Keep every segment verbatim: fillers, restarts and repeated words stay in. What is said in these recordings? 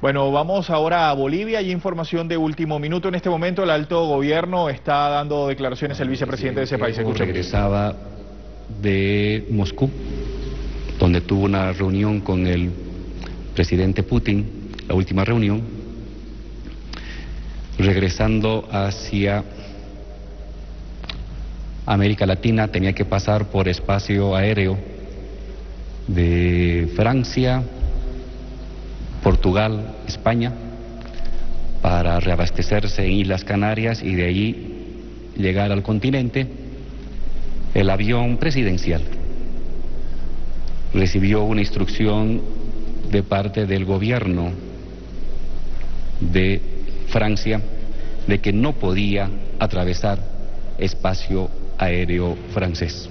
Bueno, vamos ahora a Bolivia. Hay información de último minuto. En este momento el alto gobierno está dando declaraciones al vicepresidente de ese país. Escuchemos. Regresaba de Moscú, donde tuvo una reunión con el presidente Putin, la última reunión, regresando hacia América Latina. Tenía que pasar por espacio aéreo de Francia, Portugal, España, para reabastecerse en Islas Canarias y de allí llegar al continente. El avión presidencial recibió una instrucción de parte del gobierno de Francia de que no podía atravesar espacio aéreo francés.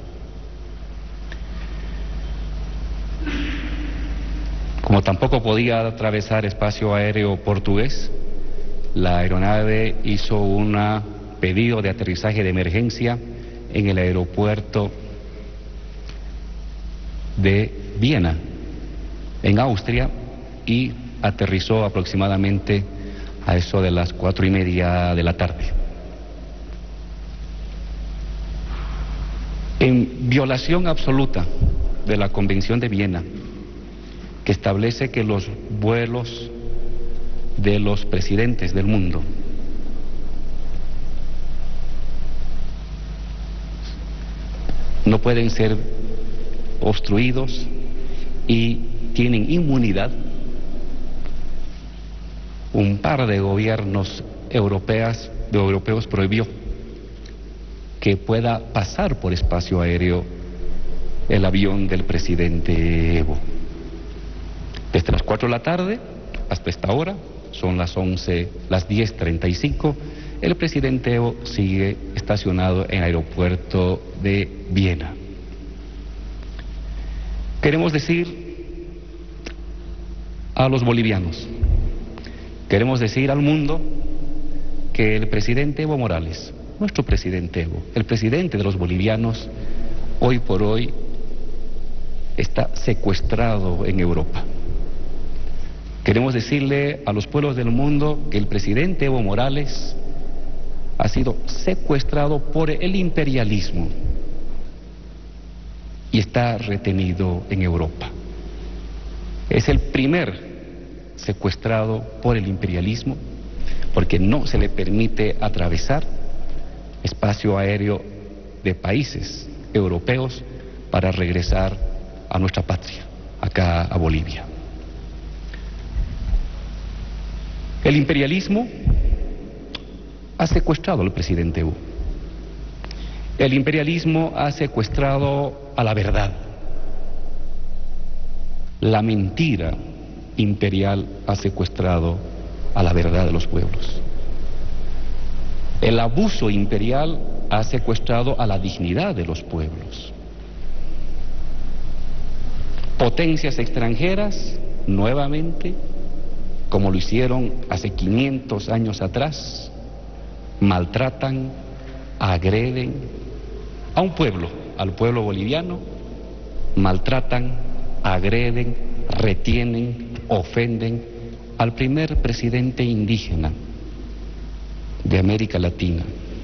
Como tampoco podía atravesar espacio aéreo portugués, la aeronave hizo un pedido de aterrizaje de emergencia en el aeropuerto de Viena, en Austria, y aterrizó aproximadamente a eso de las cuatro y media de la tarde. En violación absoluta de la Convención de Viena, que establece que los vuelos de los presidentes del mundo no pueden ser obstruidos y tienen inmunidad, un par de gobiernos europeas, de europeos prohibió que pueda pasar por espacio aéreo el avión del presidente Evo. Desde las cuatro de la tarde hasta esta hora, son las once, las diez treinta y cinco, el presidente Evo sigue estacionado en el aeropuerto de Viena. Queremos decir a los bolivianos, queremos decir al mundo que el presidente Evo Morales, nuestro presidente Evo, el presidente de los bolivianos, hoy por hoy está secuestrado en Europa. Queremos decirle a los pueblos del mundo que el presidente Evo Morales ha sido secuestrado por el imperialismo y está retenido en Europa. Es el primer secuestrado por el imperialismo porque no se le permite atravesar espacio aéreo de países europeos para regresar a nuestra patria, acá a Bolivia. El imperialismo ha secuestrado al presidente Evo. El imperialismo ha secuestrado a la verdad. La mentira imperial ha secuestrado a la verdad de los pueblos. El abuso imperial ha secuestrado a la dignidad de los pueblos. Potencias extranjeras, nuevamente, como lo hicieron hace quinientos años atrás, maltratan, agreden a un pueblo, al pueblo boliviano, maltratan, agreden, retienen, ofenden al primer presidente indígena de América Latina.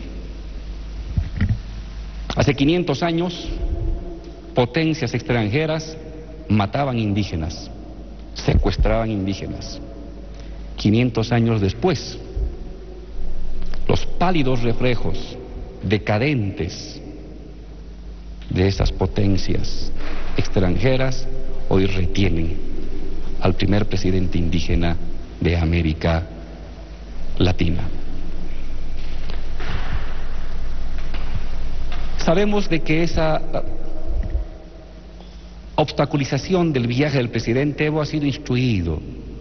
Hace quinientos años, potencias extranjeras mataban indígenas, secuestraban indígenas. quinientos años después, los pálidos reflejos decadentes de esas potencias extranjeras hoy retienen al primer presidente indígena de América Latina. Sabemos de que esa obstaculización del viaje del presidente Evo ha sido instruido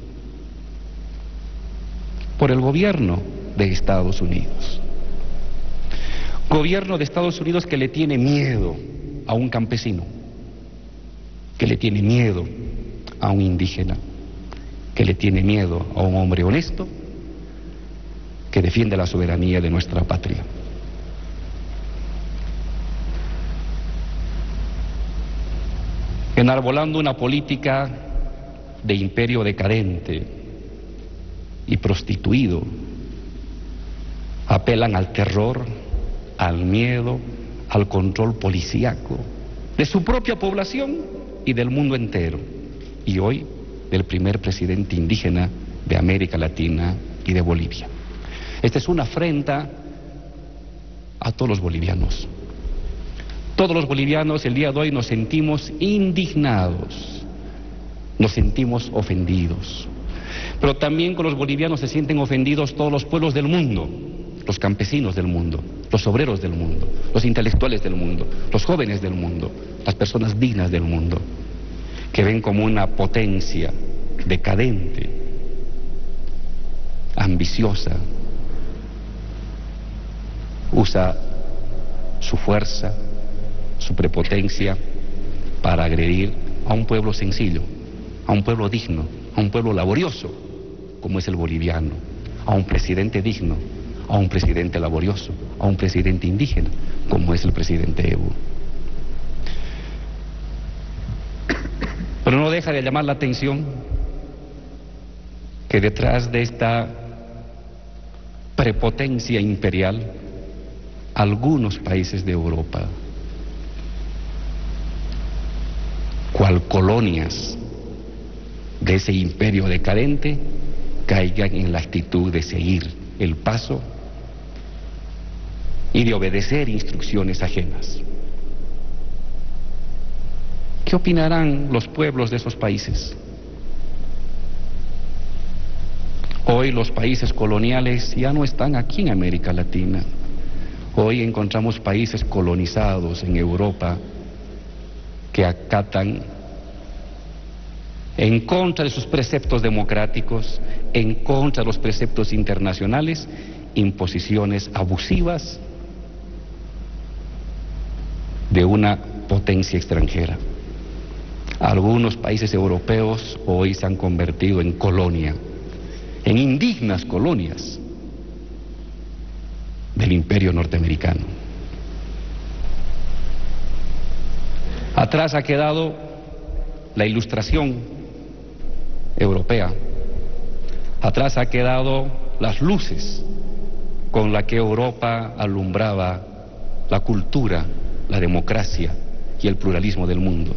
por el gobierno de Estados Unidos. Gobierno de Estados Unidos que le tiene miedo a un campesino, que le tiene miedo a un indígena, que le tiene miedo a un hombre honesto que defiende la soberanía de nuestra patria. Enarbolando una política de imperio decadente, y prostituido. Apelan al terror, al miedo, al control policíaco de su propia población y del mundo entero. Y hoy del primer presidente indígena de América Latina y de Bolivia. Esta es una afrenta a todos los bolivianos. Todos los bolivianos el día de hoy nos sentimos indignados, nos sentimos ofendidos. Pero también con los bolivianos se sienten ofendidos todos los pueblos del mundo, los campesinos del mundo, los obreros del mundo, los intelectuales del mundo, los jóvenes del mundo, las personas dignas del mundo, que ven como una potencia decadente, ambiciosa, usa su fuerza, su prepotencia para agredir a un pueblo sencillo, a un pueblo digno, a un pueblo laborioso, como es el boliviano, a un presidente digno, a un presidente laborioso, a un presidente indígena, como es el presidente Evo. Pero no deja de llamar la atención que detrás de esta prepotencia imperial, algunos países de Europa, cual colonias de ese imperio decadente, caigan en la actitud de seguir el paso y de obedecer instrucciones ajenas. ¿Qué opinarán los pueblos de esos países? Hoy los países coloniales ya no están aquí en América Latina. Hoy encontramos países colonizados en Europa que acatan en contra de sus preceptos democráticos, en contra de los preceptos internacionales, imposiciones abusivas de una potencia extranjera. Algunos países europeos hoy se han convertido en colonia, en indignas colonias del imperio norteamericano. Atrás ha quedado la ilustración europea, atrás ha quedado las luces con las que Europa alumbraba la cultura, la democracia y el pluralismo del mundo.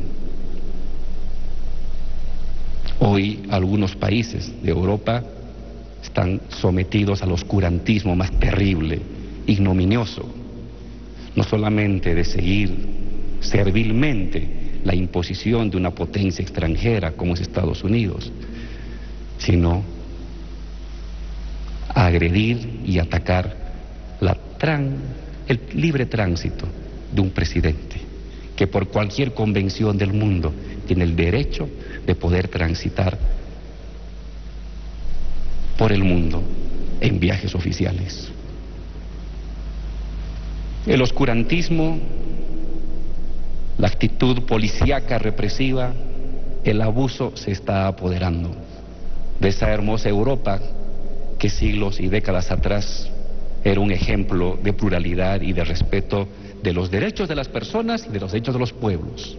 Hoy algunos países de Europa están sometidos al oscurantismo más terrible, ignominioso, no solamente de seguir servilmente la imposición de una potencia extranjera como es Estados Unidos, sino a agredir y atacar la tran, el libre tránsito de un presidente que por cualquier convención del mundo tiene el derecho de poder transitar por el mundo en viajes oficiales. El oscurantismo, la actitud policíaca represiva, el abuso se está apoderando de esa hermosa Europa que siglos y décadas atrás era un ejemplo de pluralidad y de respeto de los derechos de las personas y de los derechos de los pueblos.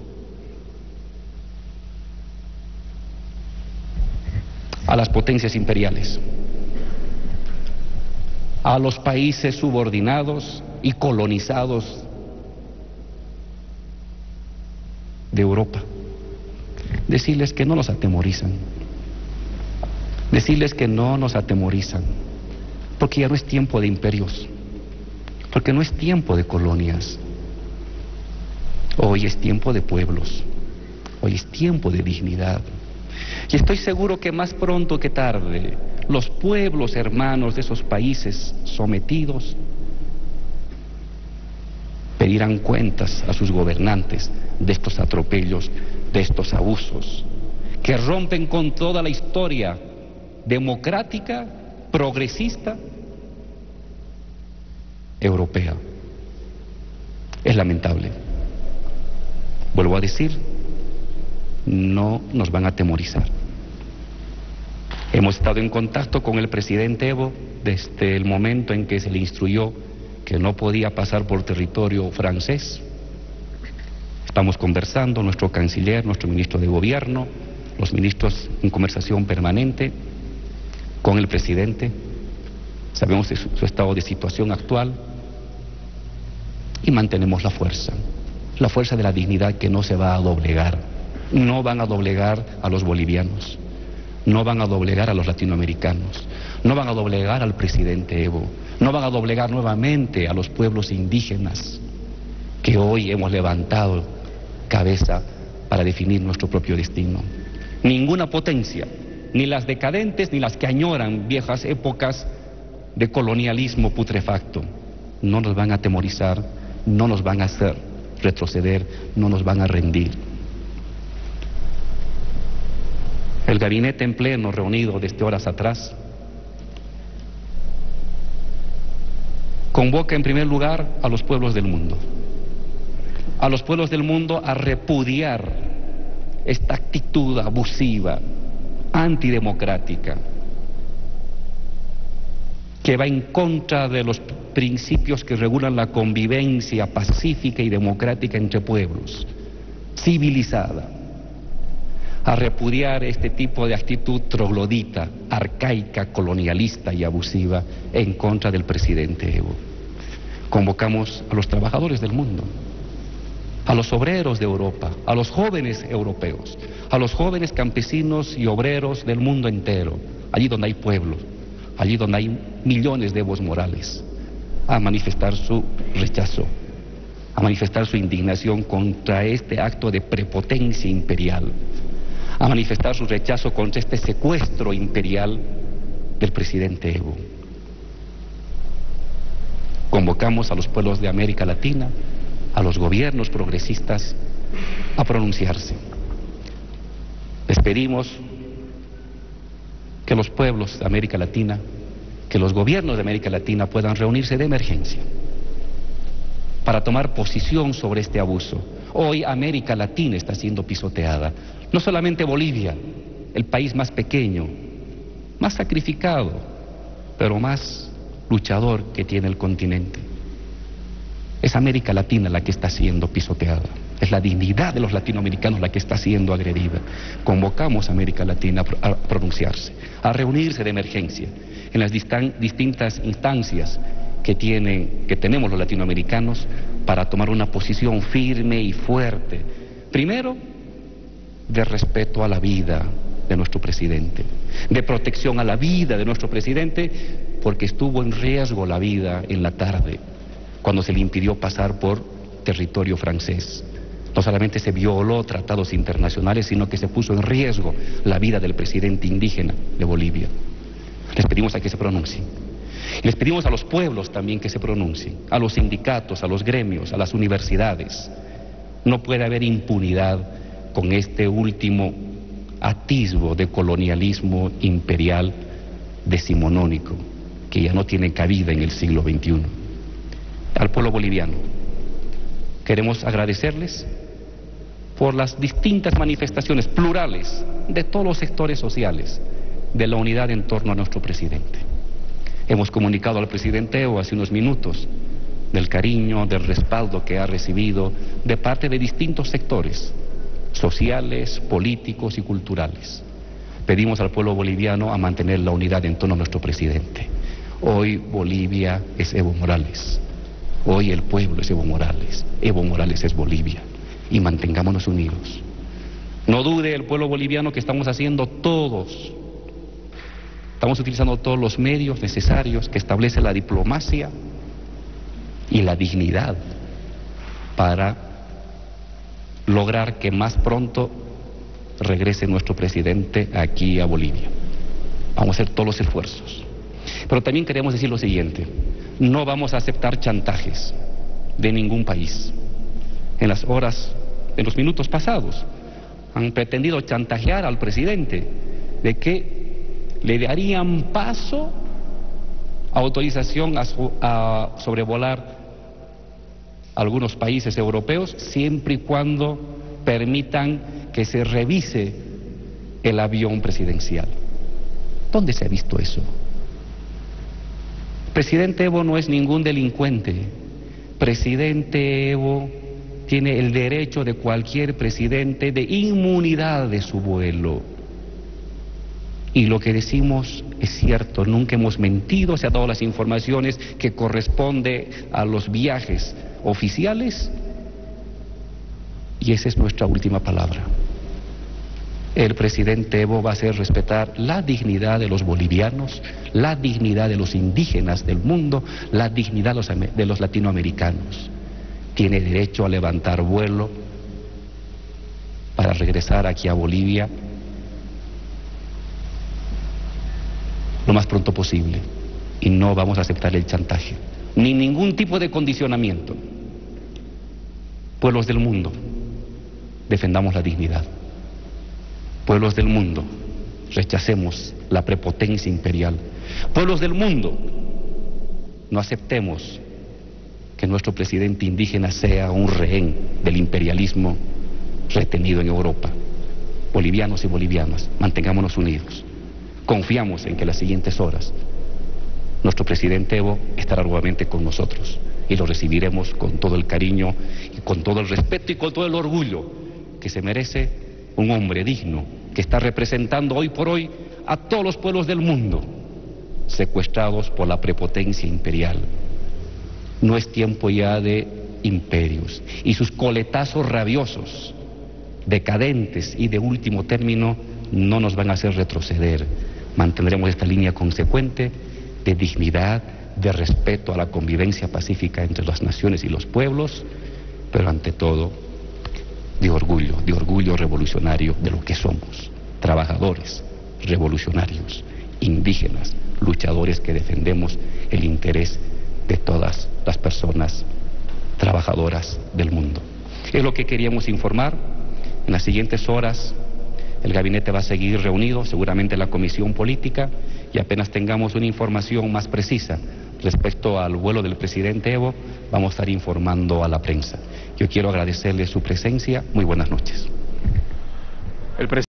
A las potencias imperiales, a los países subordinados y colonizados de Europa, decirles que no nos atemorizan, decirles que no nos atemorizan, porque ya no es tiempo de imperios, porque no es tiempo de colonias, hoy es tiempo de pueblos, hoy es tiempo de dignidad. Y estoy seguro que más pronto que tarde, los pueblos hermanos de esos países sometidos pedirán cuentas a sus gobernantes de estos atropellos, de estos abusos, que rompen con toda la historia democrática, progresista, europea. Es lamentable. Vuelvo a decir, no nos van a atemorizar. Hemos estado en contacto con el presidente Evo desde el momento en que se le instruyó que no podía pasar por territorio francés. Estamos conversando, nuestro canciller, nuestro ministro de gobierno, los ministros en conversación permanente, con el presidente, sabemos de su, su estado de situación actual y mantenemos la fuerza, la fuerza de la dignidad que no se va a doblegar. No van a doblegar a los bolivianos, no van a doblegar a los latinoamericanos, no van a doblegar al presidente Evo, no van a doblegar nuevamente a los pueblos indígenas que hoy hemos levantado cabeza para definir nuestro propio destino. Ninguna potencia, ni las decadentes ni las que añoran viejas épocas de colonialismo putrefacto, no nos van a atemorizar, no nos van a hacer retroceder, no nos van a rendir. El gabinete en pleno reunido desde horas atrás convoca en primer lugar a los pueblos del mundo, a los pueblos del mundo a repudiar esta actitud abusiva, antidemocrática, que va en contra de los principios que regulan la convivencia pacífica y democrática entre pueblos, civilizada, a repudiar este tipo de actitud troglodita, arcaica, colonialista y abusiva en contra del presidente Evo. Convocamos a los trabajadores del mundo, a los obreros de Europa, a los jóvenes europeos, a los jóvenes campesinos y obreros del mundo entero, allí donde hay pueblos, allí donde hay millones de Evos Morales, a manifestar su rechazo, a manifestar su indignación contra este acto de prepotencia imperial, a manifestar su rechazo contra este secuestro imperial del presidente Evo. Convocamos a los pueblos de América Latina, a los gobiernos progresistas, a pronunciarse. Les pedimos que los pueblos de América Latina, que los gobiernos de América Latina puedan reunirse de emergencia para tomar posición sobre este abuso. Hoy América Latina está siendo pisoteada. No solamente Bolivia, el país más pequeño, más sacrificado, pero más luchador que tiene el continente. Es América Latina la que está siendo pisoteada. Es la dignidad de los latinoamericanos la que está siendo agredida. Convocamos a América Latina a pronunciarse, a reunirse de emergencia en las distan- distintas instancias que, tienen, que tenemos los latinoamericanos para tomar una posición firme y fuerte. Primero, de respeto a la vida de nuestro presidente, de protección a la vida de nuestro presidente, porque estuvo en riesgo la vida en la tarde, cuando se le impidió pasar por territorio francés. No solamente se violó tratados internacionales, sino que se puso en riesgo la vida del presidente indígena de Bolivia. Les pedimos a que se pronuncien. Les pedimos a los pueblos también que se pronuncien, a los sindicatos, a los gremios, a las universidades. No puede haber impunidad con este último atisbo de colonialismo imperial decimonónico que ya no tiene cabida en el siglo veintiuno. Al pueblo boliviano queremos agradecerles por las distintas manifestaciones plurales de todos los sectores sociales de la unidad en torno a nuestro presidente. Hemos comunicado al presidente Evo hace unos minutos del cariño, del respaldo que ha recibido de parte de distintos sectores sociales, políticos y culturales. Pedimos al pueblo boliviano a mantener la unidad en torno a nuestro presidente. Hoy Bolivia es Evo Morales. Hoy el pueblo es Evo Morales. Evo Morales es Bolivia. Y mantengámonos unidos. No dude el pueblo boliviano que estamos haciendo todos. Estamos utilizando todos los medios necesarios que establece la diplomacia y la dignidad para lograr que más pronto regrese nuestro presidente aquí a Bolivia. Vamos a hacer todos los esfuerzos. Pero también queremos decir lo siguiente: no vamos a aceptar chantajes de ningún país. En las horas, en los minutos pasados, han pretendido chantajear al presidente de que le darían paso, autorización a, a sobrevolar algunos países europeos siempre y cuando permitan que se revise el avión presidencial. ¿Dónde se ha visto eso? Presidente Evo no es ningún delincuente. Presidente Evo tiene el derecho de cualquier presidente de inmunidad de su vuelo. Y lo que decimos es cierto, nunca hemos mentido, se han dado las informaciones que corresponde a los viajes oficiales y esa es nuestra última palabra. El presidente Evo va a hacer respetar la dignidad de los bolivianos, la dignidad de los indígenas del mundo, la dignidad de los, de los latinoamericanos. Tiene derecho a levantar vuelo para regresar aquí a Bolivia lo más pronto posible. Y no vamos a aceptar el chantaje, ni ningún tipo de condicionamiento. Pueblos del mundo, defendamos la dignidad. Pueblos del mundo, rechacemos la prepotencia imperial. Pueblos del mundo, no aceptemos que nuestro presidente indígena sea un rehén del imperialismo retenido en Europa. Bolivianos y bolivianas, mantengámonos unidos. Confiamos en que en las siguientes horas nuestro presidente Evo estará nuevamente con nosotros y lo recibiremos con todo el cariño y con todo el respeto y con todo el orgullo que se merece un hombre digno que está representando hoy por hoy a todos los pueblos del mundo secuestrados por la prepotencia imperial. No es tiempo ya de imperios y sus coletazos rabiosos, decadentes y de último término no nos van a hacer retroceder. Mantendremos esta línea consecuente de dignidad, de respeto a la convivencia pacífica entre las naciones y los pueblos, pero ante todo de orgullo, de orgullo revolucionario de lo que somos, trabajadores, revolucionarios, indígenas, luchadores que defendemos el interés de todas las personas trabajadoras del mundo. Es lo que queríamos informar. En las siguientes horas el gabinete va a seguir reunido, seguramente la comisión política, y apenas tengamos una información más precisa respecto al vuelo del presidente Evo, vamos a estar informando a la prensa. Yo quiero agradecerle su presencia. Muy buenas noches. El